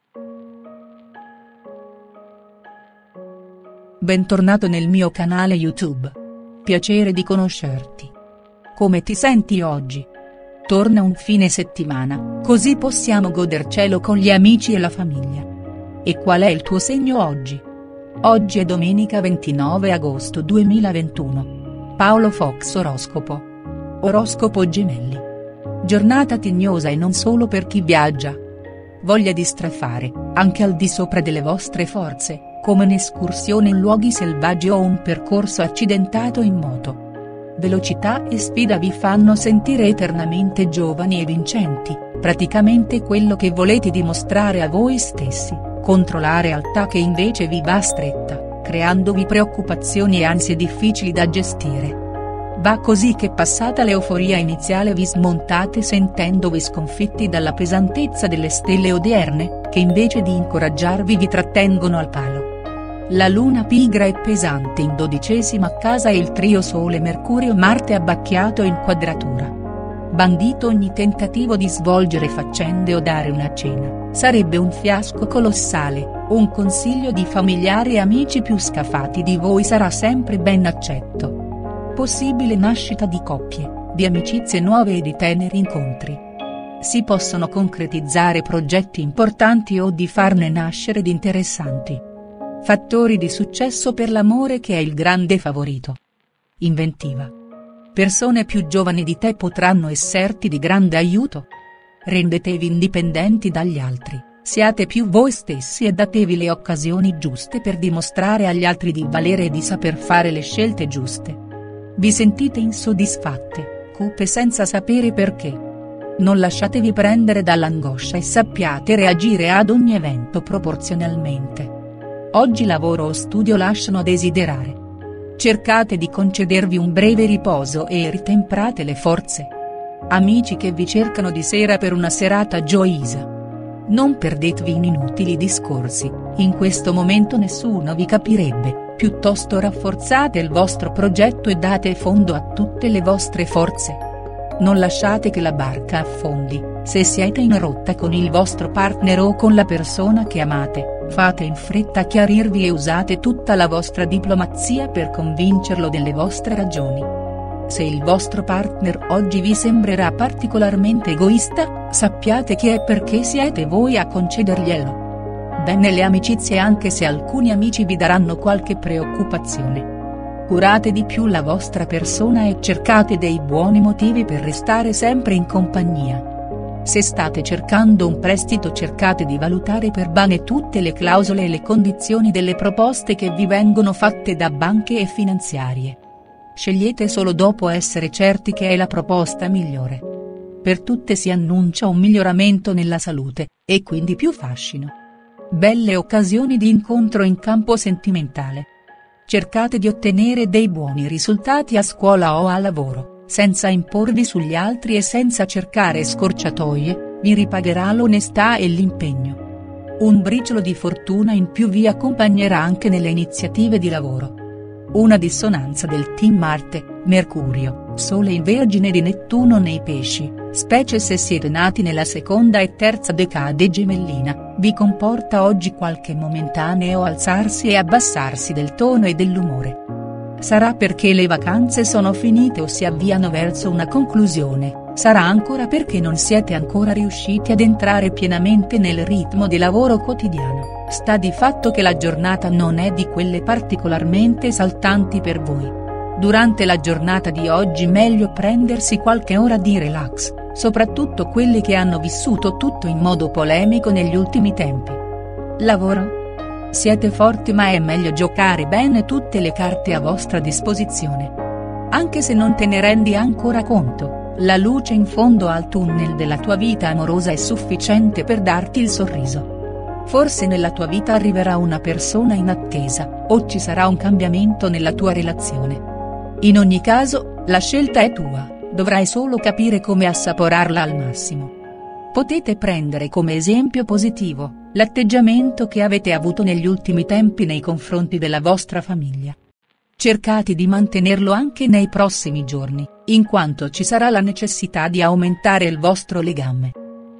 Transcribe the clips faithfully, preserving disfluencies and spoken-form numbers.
Bentornato nel mio canale YouTube. Piacere di conoscerti. Come ti senti oggi? Torna un fine settimana, così possiamo godercelo con gli amici e la famiglia. E qual è il tuo segno oggi? Oggi è domenica ventinove agosto duemilaventuno. Paolo Fox Oroscopo. Oroscopo Gemelli. Giornata tignosa e non solo per chi viaggia. Voglia di strafare, anche al di sopra delle vostre forze, come un'escursione in luoghi selvaggi o un percorso accidentato in moto. Velocità e sfida vi fanno sentire eternamente giovani e vincenti, praticamente quello che volete dimostrare a voi stessi, contro la realtà che invece vi va stretta, creandovi preoccupazioni e ansie difficili da gestire. Va così che passata l'euforia iniziale vi smontate sentendovi sconfitti dalla pesantezza delle stelle odierne, che invece di incoraggiarvi vi trattengono al palo. La luna pigra e pesante in dodicesima casa e il trio Sole-Mercurio-Marte abbacchiato in quadratura. Bandito ogni tentativo di svolgere faccende o dare una cena, sarebbe un fiasco colossale, un consiglio di familiari e amici più scafati di voi sarà sempre ben accetto. Possibile nascita di coppie, di amicizie nuove e di teneri incontri. Si possono concretizzare progetti importanti o di farne nascere di interessanti. Fattori di successo per l'amore che è il grande favorito. Inventiva. Persone più giovani di te potranno esserti di grande aiuto. Rendetevi indipendenti dagli altri, siate più voi stessi e datevi le occasioni giuste per dimostrare agli altri di valere e di saper fare le scelte giuste. Vi sentite insoddisfatte, cupe senza sapere perché. Non lasciatevi prendere dall'angoscia e sappiate reagire ad ogni evento proporzionalmente. Oggi lavoro o studio lasciano a desiderare. Cercate di concedervi un breve riposo e ritemprate le forze. Amici che vi cercano di sera per una serata gioiosa. Non perdetevi in inutili discorsi, in questo momento nessuno vi capirebbe, piuttosto rafforzate il vostro progetto e date fondo a tutte le vostre forze. Non lasciate che la barca affondi, se siete in rotta con il vostro partner o con la persona che amate. Fate in fretta a chiarirvi e usate tutta la vostra diplomazia per convincerlo delle vostre ragioni. Se il vostro partner oggi vi sembrerà particolarmente egoista, sappiate che è perché siete voi a concederglielo. Bene le amicizie anche se alcuni amici vi daranno qualche preoccupazione. Curate di più la vostra persona e cercate dei buoni motivi per restare sempre in compagnia. Se state cercando un prestito cercate di valutare per bene tutte le clausole e le condizioni delle proposte che vi vengono fatte da banche e finanziarie. Scegliete solo dopo essere certi che è la proposta migliore. Per tutte si annuncia un miglioramento nella salute, e quindi più fascino. Belle occasioni di incontro in campo sentimentale. Cercate di ottenere dei buoni risultati a scuola o a lavoro. Senza imporvi sugli altri e senza cercare scorciatoie, vi ripagherà l'onestà e l'impegno. Un briciolo di fortuna in più vi accompagnerà anche nelle iniziative di lavoro. Una dissonanza del team Marte, Mercurio, Sole in Vergine di Nettuno nei Pesci, specie se siete nati nella seconda e terza decade gemellina, vi comporta oggi qualche momentaneo alzarsi e abbassarsi del tono e dell'umore. Sarà perché le vacanze sono finite o si avviano verso una conclusione, sarà ancora perché non siete ancora riusciti ad entrare pienamente nel ritmo di lavoro quotidiano, sta di fatto che la giornata non è di quelle particolarmente esaltanti per voi. Durante la giornata di oggi meglio prendersi qualche ora di relax, soprattutto quelli che hanno vissuto tutto in modo polemico negli ultimi tempi. Lavoro? Siete forti ma è meglio giocare bene tutte le carte a vostra disposizione. Anche se non te ne rendi ancora conto, la luce in fondo al tunnel della tua vita amorosa è sufficiente per darti il sorriso. Forse nella tua vita arriverà una persona in attesa, o ci sarà un cambiamento nella tua relazione. In ogni caso, la scelta è tua, dovrai solo capire come assaporarla al massimo. Potete prendere come esempio positivo l'atteggiamento che avete avuto negli ultimi tempi nei confronti della vostra famiglia. Cercate di mantenerlo anche nei prossimi giorni, in quanto ci sarà la necessità di aumentare il vostro legame.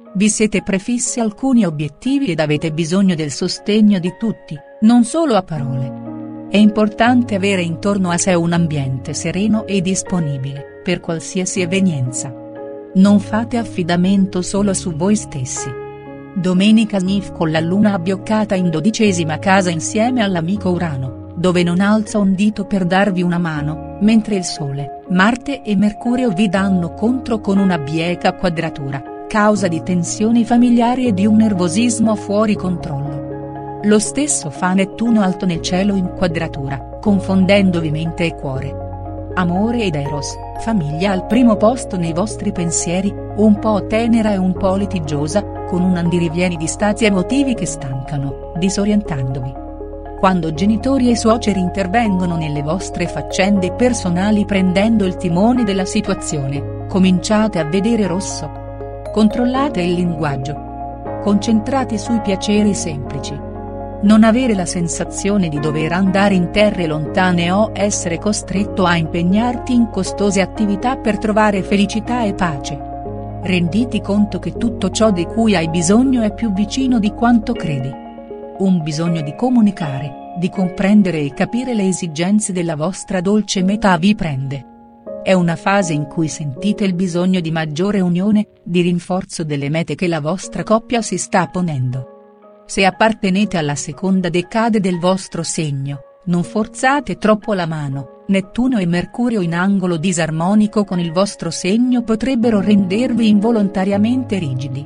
Vi siete prefissi alcuni obiettivi ed avete bisogno del sostegno di tutti, non solo a parole. È importante avere intorno a sé un ambiente sereno e disponibile, per qualsiasi evenienza. Non fate affidamento solo su voi stessi. Domenica Snif con la luna abbioccata in dodicesima casa insieme all'amico Urano, dove non alza un dito per darvi una mano, mentre il Sole, Marte e Mercurio vi danno contro con una bieca quadratura, causa di tensioni familiari e di un nervosismo fuori controllo. Lo stesso fa Nettuno alto nel cielo in quadratura, confondendovi mente e cuore. Amore ed Eros, famiglia al primo posto nei vostri pensieri, un po' tenera e un po' litigiosa, con un andirivieni di stati emotivi che stancano, disorientandovi. Quando genitori e suoceri intervengono nelle vostre faccende personali prendendo il timone della situazione, cominciate a vedere rosso. Controllate il linguaggio. Concentrati sui piaceri semplici. Non avere la sensazione di dover andare in terre lontane o essere costretto a impegnarti in costose attività per trovare felicità e pace. Renditi conto che tutto ciò di cui hai bisogno è più vicino di quanto credi. Un bisogno di comunicare, di comprendere e capire le esigenze della vostra dolce metà vi prende. È una fase in cui sentite il bisogno di maggiore unione, di rinforzo delle mete che la vostra coppia si sta ponendo. Se appartenete alla seconda decade del vostro segno, non forzate troppo la mano, Nettuno e Mercurio in angolo disarmonico con il vostro segno potrebbero rendervi involontariamente rigidi.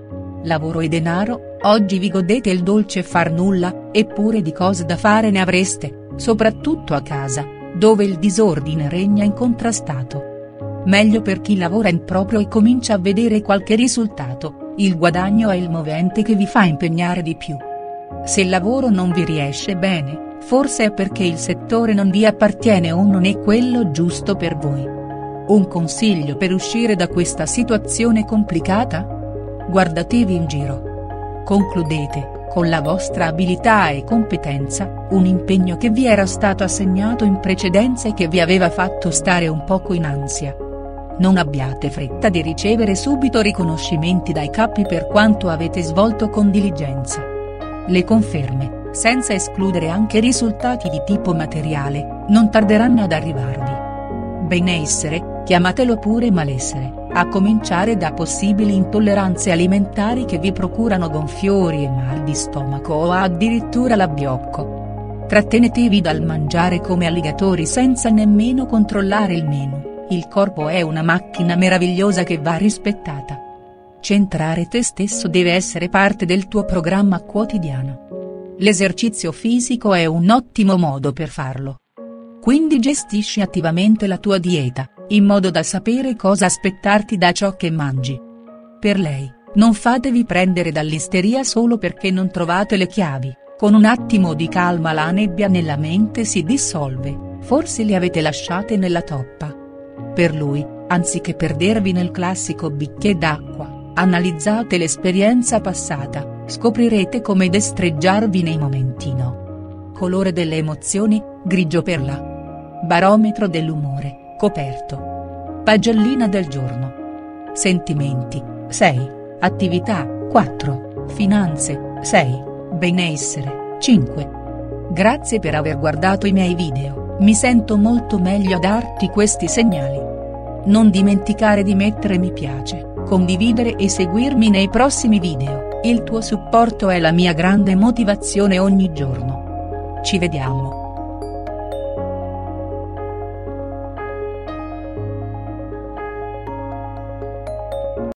Lavoro e denaro, oggi vi godete il dolce far nulla, eppure di cose da fare ne avreste, soprattutto a casa, dove il disordine regna incontrastato. Meglio per chi lavora in proprio e comincia a vedere qualche risultato, il guadagno è il movente che vi fa impegnare di più. Se il lavoro non vi riesce bene, forse è perché il settore non vi appartiene o non è quello giusto per voi. Un consiglio per uscire da questa situazione complicata? Guardatevi in giro. Concludete, con la vostra abilità e competenza, un impegno che vi era stato assegnato in precedenza e che vi aveva fatto stare un poco in ansia. Non abbiate fretta di ricevere subito riconoscimenti dai capi per quanto avete svolto con diligenza. Le conferme, senza escludere anche risultati di tipo materiale, non tarderanno ad arrivarvi. Benessere, chiamatelo pure malessere, a cominciare da possibili intolleranze alimentari che vi procurano gonfiori e mal di stomaco o addirittura l'abbiocco. Trattenetevi dal mangiare come alligatori senza nemmeno controllare il menù. Il corpo è una macchina meravigliosa che va rispettata. Centrare te stesso deve essere parte del tuo programma quotidiano. L'esercizio fisico è un ottimo modo per farlo. Quindi gestisci attivamente la tua dieta, in modo da sapere cosa aspettarti da ciò che mangi. Per lei, non fatevi prendere dall'isteria solo perché non trovate le chiavi, con un attimo di calma la nebbia nella mente si dissolve, forse le avete lasciate nella toppa. Per lui, anziché perdervi nel classico bicchiere d'acqua, analizzate l'esperienza passata, scoprirete come destreggiarvi nei momenti no. Colore delle emozioni, grigio perla. Barometro dell'umore, coperto. Pagellina del giorno. Sentimenti, sei. Attività, quattro. Finanze, sei. Benessere, cinque. Grazie per aver guardato i miei video, mi sento molto meglio a darti questi segnali. Non dimenticare di mettere mi piace, condividere e seguirmi nei prossimi video, il tuo supporto è la mia grande motivazione ogni giorno. Ci vediamo.